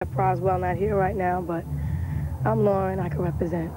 Roswell not here right now, but I'm Lauren. I can represent.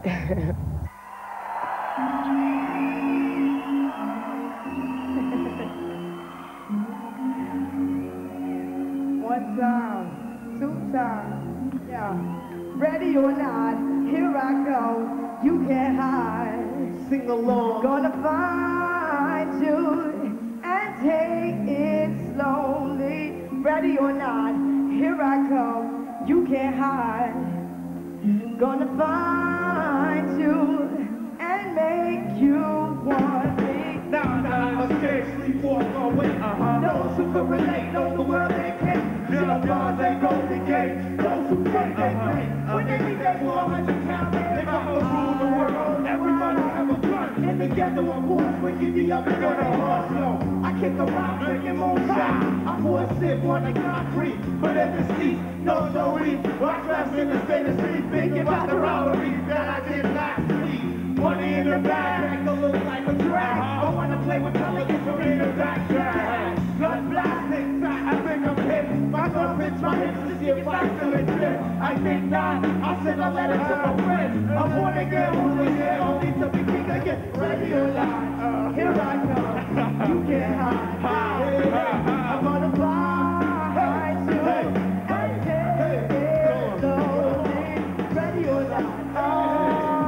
One time, two times, yeah. Ready or not, here I go. You can't hide. Sing along. Gonna find you and take it slowly. Ready or not, here I come. You can't hide. Gonna find you and make you want me. Nah, I can't sleepwalk away. Those who can relate know the world they can. Jump bars ain't golden gate. Those who can't, they pay. When they need that 400 pounds, they got to rule the world. Everybody have a gun. And together one force, we give you up and go to hard slow. I kick around drinking moonshine. I pour a sip on the concrete. But if it's east, no story. Watch left in the state of street. Thinking about the robberies that I did last week. Money in the bag, that look like a drag. I wanna play with color, get some in the back drag. Blood plastic, I think I'm hit. My gun pinch my hips to see if I still exist. I think not, I'll send a letter to my friends. I wanna get hooligan, only to be king again. Ready or not, here I come. You can't hide. I'm gonna fly to and take it slowly. Ready or not,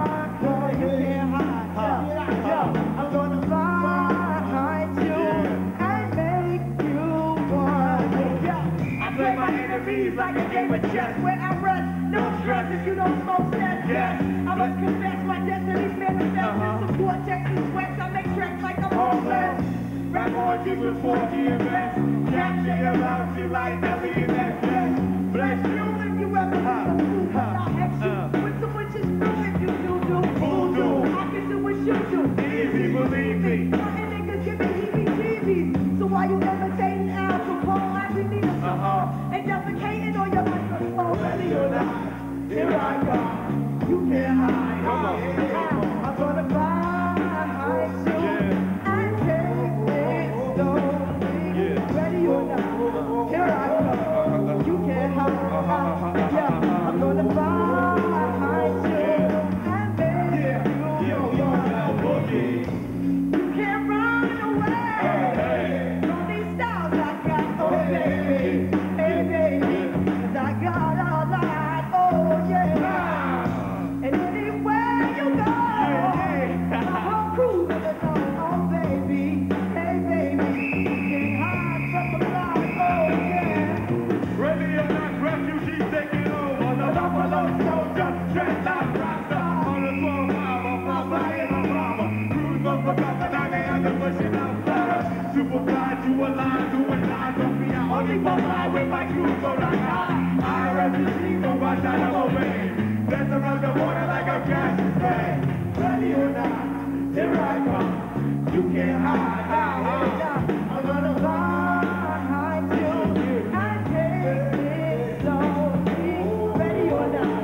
like a game of chess where I rest. No stress if you don't smoke that. Yes, I must confess my destiny's manifest. Support Texas sweats, I make tracks like I'm homeless. Rap orgies with 4G and best. Capture your love, you like Ellie in that dress. Bless you if you ever have a fool, but I'll hex you. With some witches through if you do. Voodoo, I can do what you do. Easy, believe me. Certain niggas give me heebie-jeebies. So why you imitating Al Capone? I be need a and defecating on your microphone. Ready or not, here I come. You can't hide. I'm gonna find you and take it slowly. Ready or not, here I come. You can't hide. Yeah, I'm gonna find you and make you want me. You can't run away from these styles I got, oh baby. With my crew so like I refugee go watch out of obey. Dance around the water like a gas spray. Ready or not, here I come. You can't hide. I'm gonna find you and take it slowly. Ready or not.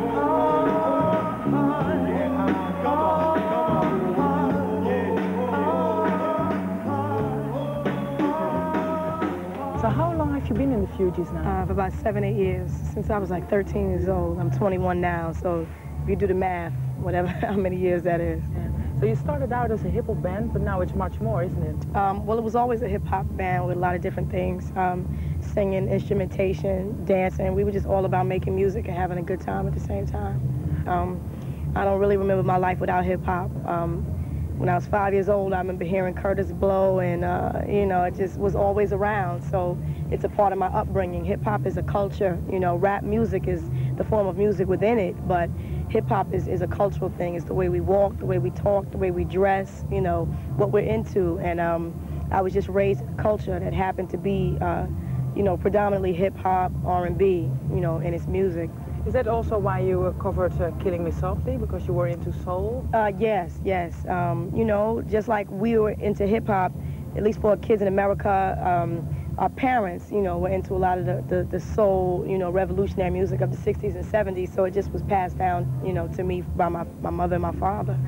So how long have you been in the Fugees now? For about 7, 8 years, since I was like 13 years old. I'm 21 now, so if you do the math, whatever, how many years that is. Yeah. So you started out as a hip-hop band, but now it's much more, isn't it? Well, it was always a hip-hop band with a lot of different things, singing, instrumentation, dancing. We were just all about making music and having a good time at the same time. I don't really remember my life without hip-hop. When I was 5 years old, I remember hearing Curtis Blow, and you know, it just was always around. So it's a part of my upbringing. Hip hop is a culture. You know, rap music is the form of music within it, but hip hop is a cultural thing. It's the way we walk, the way we talk, the way we dress. You know, what we're into. And I was just raised in a culture that happened to be, you know, predominantly hip hop, R&B. You know, in its music. Is that also why you covered Killing Me Softly, because you were into soul? Yes. You know, just like we were into hip-hop, at least for kids in America, our parents, you know, were into a lot of the soul, you know, revolutionary music of the 60s and 70s, so it just was passed down, you know, to me by my mother and my father.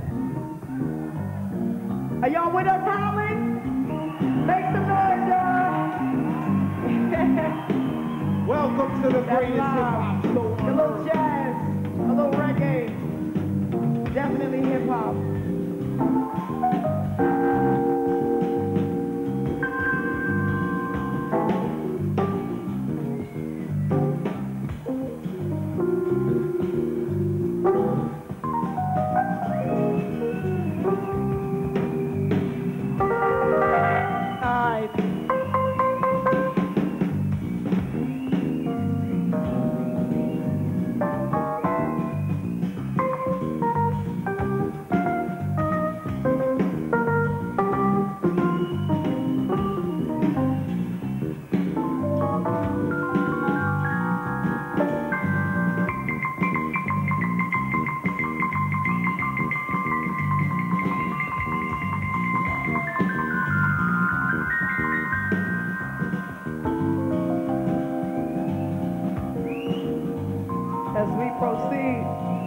Are y'all with us, Holly? Make some noise, y'all! Welcome to the greatest hip-hop show Proceed.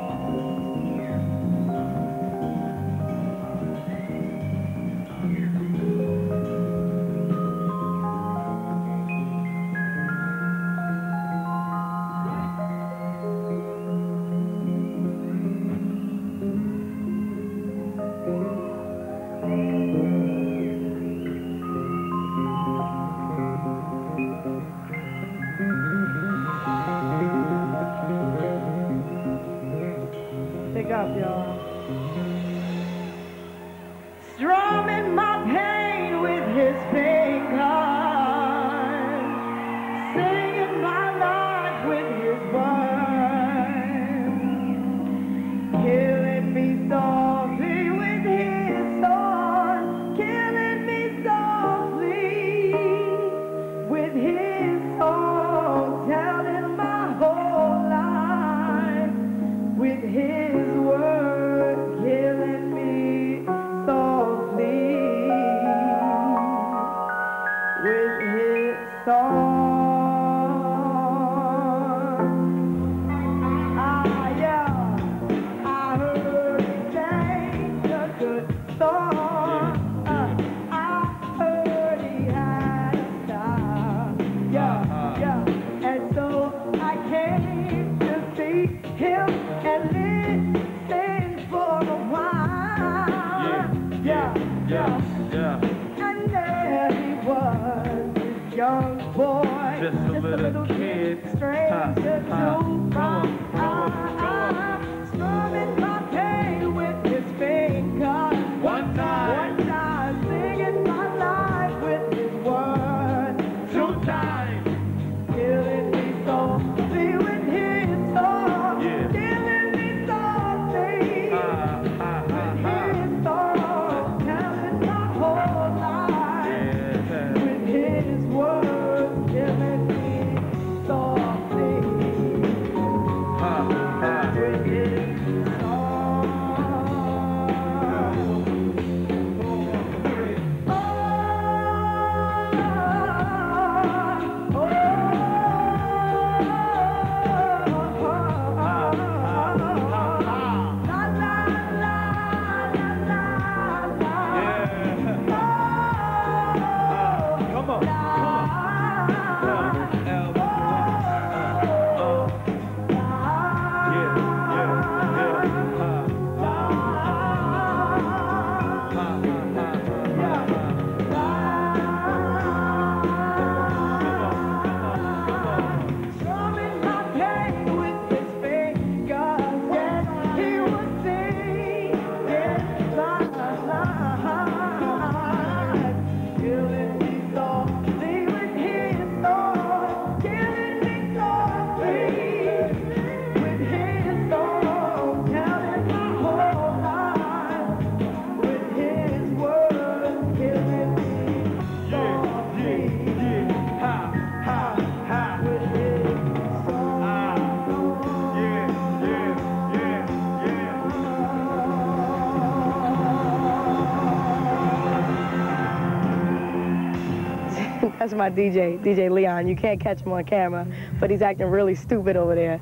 Pick up, y'all. Strumming my pain with his fingers, singing my life with his words, killing me softly with his sword, killing me softly with his soul, telling my whole life with his word, killing me softly with his song. Ah, yeah, I heard he sang a good song. I heard he had a style. Yeah, yeah, and so I came to see him and listen for a while. Yeah. And there he was, this young boy, just a little kid, stranger to my eyes, strumming my pain with his fingers. One time, singing my life with his words. 2 times, killing me softly with his song. Killing me softly with his song. Telling my whole life with his words. Killing me softly with his song. Strumming my pain with his fingers, yes, he was singing my life, killing me softly with his sword, killing me softly with his song, telling my whole life with his words, killing me softly with his song. That's my DJ Leon. You can't catch him on camera, but he's acting really stupid over there.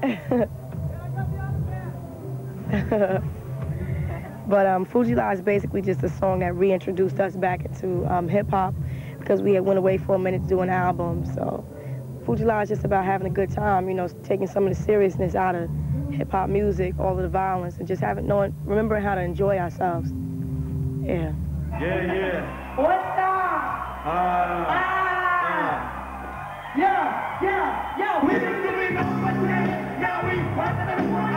But Fuji La is basically just a song that reintroduced us back into hip hop because we had went away for a minute to do an album. So Fuji La is just about having a good time, you know, taking some of the seriousness out of hip hop music, all of the violence, and just remembering how to enjoy ourselves. Yeah. What's up? Yeah, we didn't really know what to do. Yeah, we wasn't in the world.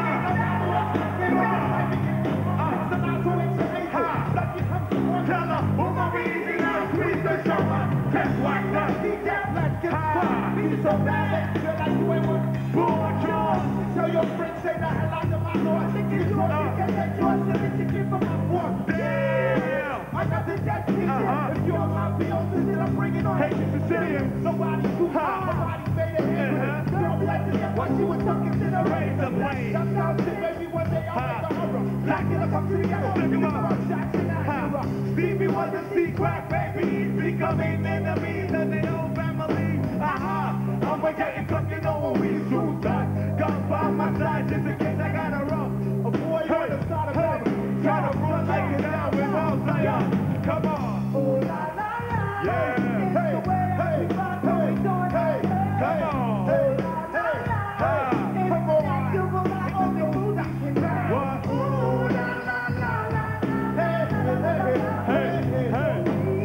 Tell her, who my reason now? Please don't show her. Just like that. Let's get started. Be so bad, feel like you ain't one. Born yours. Tell your friends, say the hell out of my Lord. Think it's yours, because that's yours. So it's a gift from my boy. Damn! I got the death kick. If you're my bills, then I'm bringing on hate to Sicilian. Nobody too high, nobody made a hit. Girl, like this, what she was talking to the razor blade. Sometimes shit, baby, one day I'll make a horror. Black it up, I'm together. Look him up. Shots in the hammer. Stevie was a secret, baby. He's becoming enemies of the old family. I'ma get it cooking on when we shoot that. Gun by my side, just in case I gotta run. A boy on the side of the try to run like it down with Mount Zion. Come on. Oh la la la. Yeah. It's Hey, the way that hey, we rock hey, when we doing hey, our thing. come on. Oh la la la. It's Come on. that super rock on the moon I can ride. What? Oh la la la la. Hey, hey, hey, hey.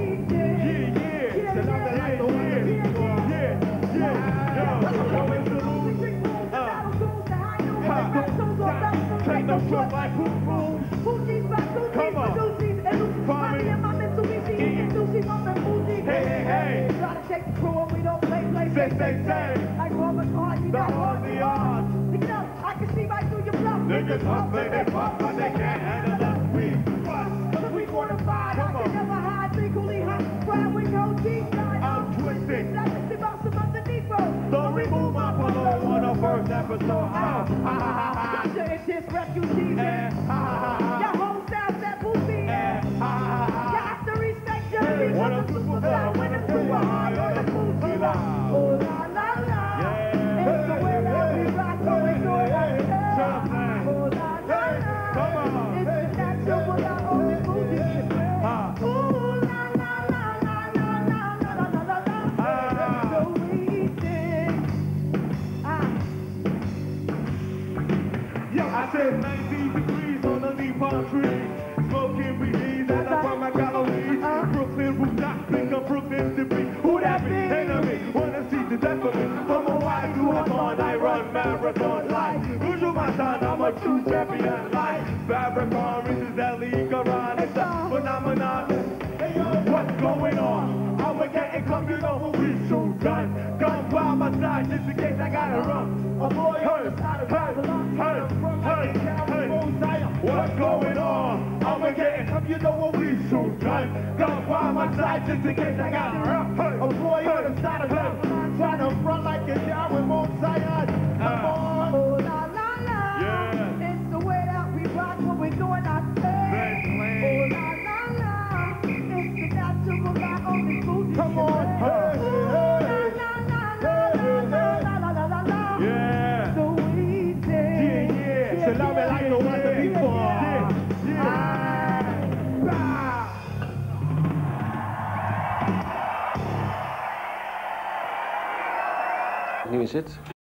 Take no short like boom boom. Come on. Hey, hey. Gotta take the crew and we don't play. Say. Like Robert Hart, you The got on the odds. Look it up, I can see right through your bluff. Niggas huffing and puffing, they can't handle us. We Cause we fortified, I can never hide, legally hot. Cry with no deep dive. I'm twisted. That's just about some underneath road. So remove my polo on the first episode. Gotcha, it's this refugee. Your whole staff that booty. You have to respect your people. What a super star, what a super high, what a booty line. Oh la la la. It's the way that we rock, so we do it like that. Oh la la la. Come on. It's that super that only booty can play. Ooh la la la la la la la la la la. So we sing. I said 19 degrees on the leaf palm tree. Smoking weed as I find my calories. Brooklyn rooftop, think of Brooklyn to be. Who that be? Enemy, wanna see the death of me. From Hawaii to Hawthorne, I run marathon life. Usual my son, I'm a true champion life. Fabricon reaches that league around. It's a phenomenon. Hey yo, what's going on? I'ma get it, come, you know who we shoot gun. Gun by my side, just in case I gotta run. A boy hurt, what's going on? I'ma get it, come, you know what we shoot gun. Gun by my side, just in case I gotta run. A boy on the side of them, trying to run like a guy with Mount Zion. Come on. Oh la la la. Yeah. It's the way that we rock when we doing our thing. Oh la la la. It's the natural rock on the food. Come on. Hey, hey, La. yeah. So we sing. Yeah. So love it like the one that before. Nu is het.